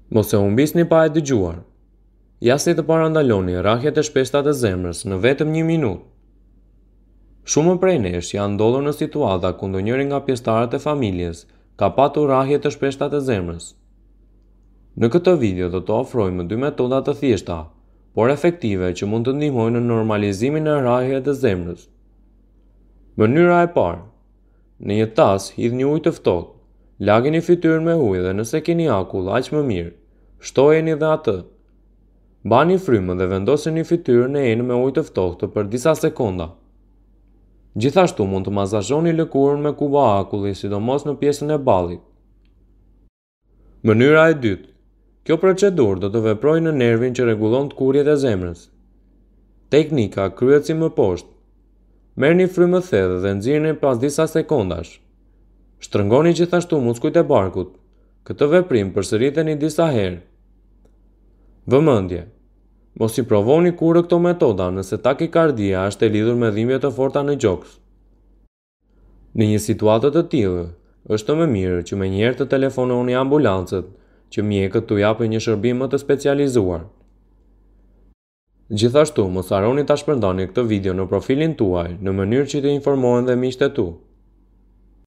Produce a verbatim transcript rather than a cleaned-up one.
Mos e humbisni pa e dëgjuar. Ja si të parandaloni rrahjet e shpeshta të zemrës në vetëm një minutë. Shumë prej nesh janë ndodhur në situata ku ndonjëri nga pjesëtarët e familjes ka patur rrahje të shpeshta të zemrës. Në këtë video do të ofrojmë dy metoda të thjeshta, por efektive që mund të ndihmojnë në normalizimin e rrahjeve të zemrës. Mënyra e parë: në një tas hidhni një ujë të ftohtë, lagini fytyrën me ujë dhe nëse keni akull aq më mirë, shtojeni dhe atë. Bani frymën dhe vendoseni fytyrën e enë me ujë të ftohtë për disa sekonda. Gjithashtu mund të mazazhoni lëkurën me kuba akulli, sidomos në pjesën e ballit. Mënyra e dytë: kjo procedurë do të veprojë në nervin që rregullon tkurrjet e zemrës. Teknika kryhet si më poshtë. Merrni frymë thellë dhe nxirrini pas disa sekondash. Shtrëngoni gjithashtu muskujt e barkut. Këtë veprim përsëriteni disa herë. Vëmendje: mos i provoni kurrë këto metoda nëse takikardia është e lidhur me dhimbje të forta në gjoks. Në një situatë të tillë, është më mirë që menjëherë të telefononi ambulancët, që mjekët t'u japin një shërbim më të specializuar. Gjithashtu, mos harroni ta shpërndani këtë video në profilin tuaj në mënyrë që të informohen dhe miqtë e tu.